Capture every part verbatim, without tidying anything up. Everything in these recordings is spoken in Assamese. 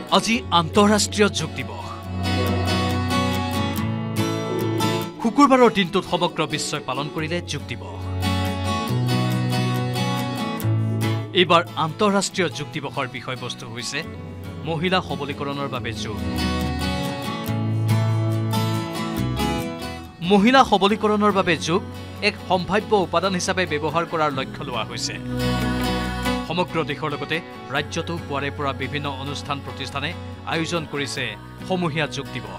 আজি আন্তঃৰাষ্ট্ৰীয় যোগ দিৱস। শুকুৰবাৰৰ দিনটোত সমগ্ৰ বিশ্বই পালন কৰিলে যোগ দিৱস। এইবাৰ আন্তঃৰাষ্ট্ৰীয় যোগ দিৱসৰ বিষয়বস্তু হৈছে মহিলা সবলীকৰণৰ বাবে যোগ। মহিলা সবলীকৰণৰ বাবে যোগ এক সম্ভাৱ্য উপাদান হিচাপে ব্যৱহাৰ কৰাৰ লক্ষ্য লোৱা হৈছে। সমগ্ৰ দেশৰ লগতে ৰাজ্যতো পুৱাৰে পৰা বিভিন্ন অনুষ্ঠান প্ৰতিষ্ঠানে আয়োজন কৰিছে সমূহীয়া যোগ দিৱস।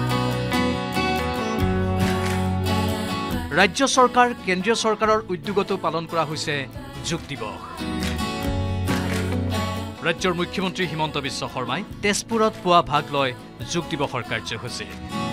ৰাজ্য চৰকাৰ কেন্দ্ৰীয় চৰকাৰৰ উদ্যোগতো পালন কৰা হৈছে যোগ দিৱস। ৰাজ্যৰ মুখ্যমন্ত্ৰী হিমন্ত বিশ্ব শৰ্মাই তেজপুৰত পুৱা ভাগ লয় যোগ দিৱসৰ কাৰ্যসূচী।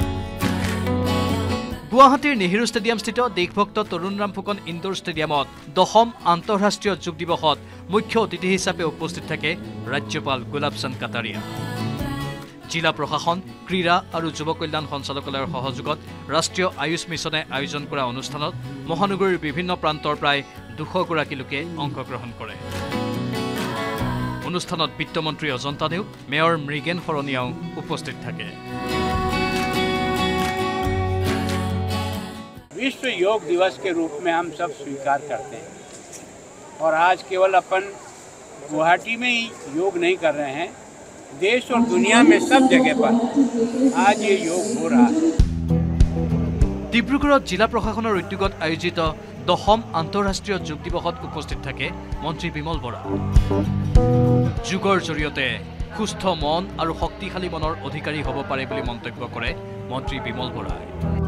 গুৱাহাটীৰ নেহেৰু ষ্টেডিয়ামস্থিত দেশভক্ত তৰুণ ৰাম ফুকন ইনডোৰ ষ্টেডিয়ামত দশম আন্তঃৰাষ্ট্ৰীয় যোগ দিৱসত মুখ্য অতিথি হিচাপে উপস্থিত থাকে ৰাজ্যপাল গোলাব চান্দ কাটাৰিয়া। জিলা প্ৰশাসন ক্ৰীড়া আৰু যুৱ কল্যাণ সঞ্চালকালয়ৰ সহযোগত ৰাষ্ট্ৰীয় আয়ুষ মিছনে আয়োজন কৰা অনুষ্ঠানত মহানগৰীৰ বিভিন্ন প্ৰান্তৰ প্ৰায় দুশ গৰাকী লোকে অংশগ্ৰহণ কৰে। অনুষ্ঠানত বিত্তমন্ত্ৰী অজন্তা নেওগ মেয়ৰ মৃগেন শৰণীয়াও উপস্থিত থাকে। विश्व योग दिवस के रूप में हम सब स्वीकार करते हैं और आज केवल अपन गुवाहाटी में ही योग नहीं कर रहे हैं, देश और दुनिया में सब जगह पर आज ये योग हो रहा है। ডিব্ৰুগড়ত জিলা প্ৰশাসনৰ উদ্যোগত আয়োজিত দশম আন্তঃৰাষ্ট্ৰীয় যোগ দিৱসত উপস্থিত থাকে মন্ত্ৰী বিমল বৰা। যোগৰ জৰিয়তে সুস্থ মন আৰু শক্তিশালী মনৰ অধিকাৰী হ'ব পাৰে বুলি মন্তব্য কৰে মন্ত্ৰী বিমল বৰাই।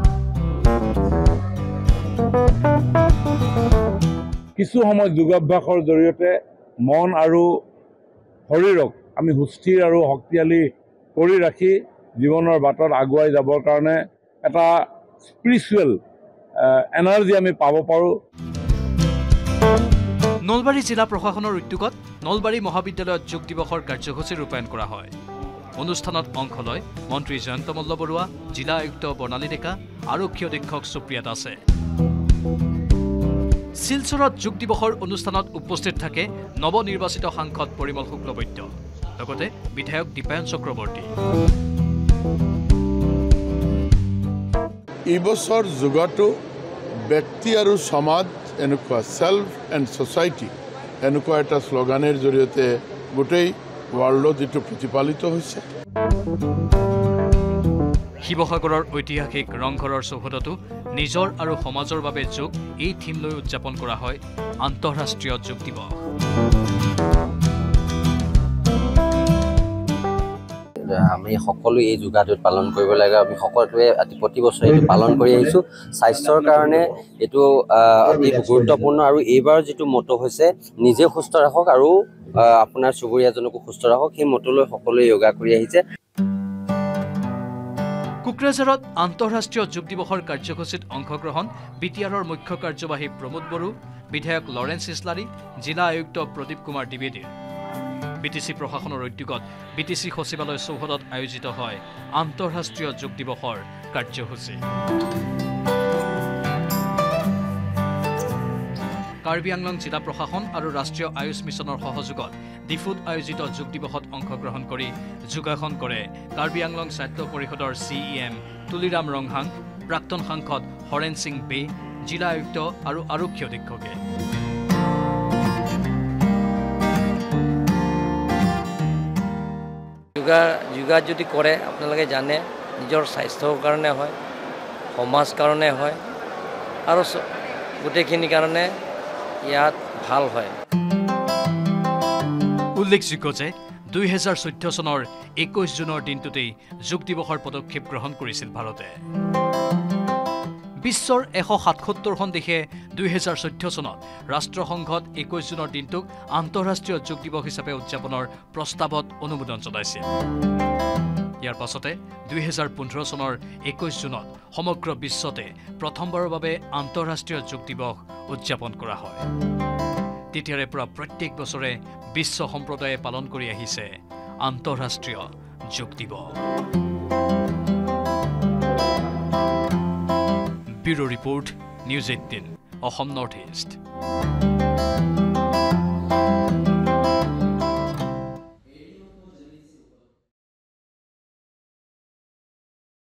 কিছু সময় যোগাভ্যাসৰ জৰিয়তে মন আৰু শৰীৰক আমি সুস্থিৰ আৰু শক্তিশালী কৰি ৰাখি জীৱনৰ বাটত আগুৱাই যাবৰ কাৰণে এটা স্পিৰিচুৱেল এনাৰ্জি আমি পাব পাৰোঁ। নলবাৰী জিলা প্ৰশাসনৰ উদ্যোগত নলবাৰী মহাবিদ্যালয়ত যোগ দিৱসৰ কাৰ্যসূচী ৰূপায়ণ কৰা হয়। অনুষ্ঠানত অংশ লয় মন্ত্ৰী জয়ন্ত মল্ল বৰুৱা, জিলা আয়ুক্ত বৰ্ণালী ডেকা, আৰক্ষী অধীক্ষক সুপ্ৰিয়া দাসে। শিলচৰত যোগ দিৱসৰ অনুষ্ঠানত উপস্থিত থাকে নৱনিৰ্বাচিত সাংসদ পৰিমল শুক্লবৈদ্য, লগতে বিধায়ক দীপায়ন চক্ৰৱৰ্তী। এইবছৰ যোগাটো ব্যক্তি আৰু সমাজ এনেকুৱা সেল্ফ এণ্ড ছ'চাইটি এনেকুৱা এটা শ্লোগানৰ জৰিয়তে গোটেই ৱৰ্ল্ডত যিটো প্ৰতিপালিত হৈছে। শিৱসাগৰৰ ঐতিহাসিক ৰংঘৰৰ চৌহদতো নিজৰ আৰু সমাজৰ বাবে যোগ এই থিম লৈ উদযাপন কৰা হয় আন্তঃৰাষ্ট্ৰীয় যোগ দিৱস। আমি সকলো এই যোগাটোত পালন কৰিব লাগে। আমি সকলোৱে প্ৰতি বছৰে এইটো পালন কৰি আহিছোঁ। স্বাস্থ্যৰ কাৰণে এইটো অতি গুৰুত্বপূৰ্ণ আৰু এইবাৰ যিটো মটো হৈছে নিজে সুস্থ ৰাখক আৰু আপোনাৰ চুবুৰীয়াজনকো সুস্থ ৰাখক, সেই মটোলৈ সকলোৱে য়োগা কৰি আহিছে। কোকৰাঝাৰত আন্তঃৰাষ্ট্ৰীয় যোগ দিৱসৰ কাৰ্যসূচীত অংশগ্ৰহণ বি টি আৰৰ মুখ্য কাৰ্যবাহী প্ৰমোদ বড়ো, বিধায়ক লৰেন্স ইছলাৰী, জিলা আয়ুক্ত প্ৰদীপ কুমাৰ দ্বিবেদীৰ। বি টি চি প্ৰশাসনৰ উদ্যোগত বি টি চি সচিবালয় চৌহদত আয়োজিত হয় আন্তঃৰাষ্ট্ৰীয় যোগ দিৱসৰ কাৰ্যসূচী। কাৰ্বি আংলং জিলা প্ৰশাসন আৰু ৰাষ্ট্ৰীয় আয়ুষ মিছনৰ সহযোগত ডিফুত আয়োজিত যোগ দিৱসত অংশগ্ৰহণ কৰি যোগাসন কৰে কাৰ্বি আংলং স্বাস্থ্য পৰিষদৰ C E M Tuliram Ronghang, প্ৰাক্তন সাংসদ হৰেণ সিং বে, জিলা আয়ুক্ত আৰু আৰক্ষী অধীক্ষকে। যোগা যোগা যদি কৰে আপোনালোকে জানে নিজৰ স্বাস্থ্যৰ কাৰণে হয়, সমাজ কাৰণে হয় আৰু গোটেইখিনি কাৰণে ইয়াত ভাল হয়। উল্লেখযোগ্য যে দুই হেজাৰ চৈধ্য চনৰ একৈশ জুনৰ দিনটোতেই যোগ দিৱসৰ পদক্ষেপ গ্ৰহণ কৰিছিল ভাৰতে। বিশ্বৰ এশ সাতসত্তৰখন দেশে দুই হেজাৰ চৈধ্য চনত ৰাষ্ট্ৰসংঘত একৈশ জুনৰ দিনটোক আন্তঃৰাষ্ট্ৰীয় যোগ দিৱস হিচাপে উদযাপনৰ প্ৰস্তাৱত অনুমোদন জনাইছিল। ইয়াৰ পাছতে দুই হেজাৰ পোন্ধৰ চনৰ একৈশ জুনত সমগ্ৰ বিশ্বতে প্ৰথমবাৰৰ বাবে আন্তঃৰাষ্ট্ৰীয় যোগ দিৱস উদযাপন কৰা হয়। তেতিয়াৰে পৰা প্ৰত্যেক বছৰে বিশ্ব সম্প্ৰদায়ে পালন কৰি আহিছে আন্তঃৰাষ্ট্ৰীয় যোগ দিৱস। Bureau report, news eighteen, Assam north east.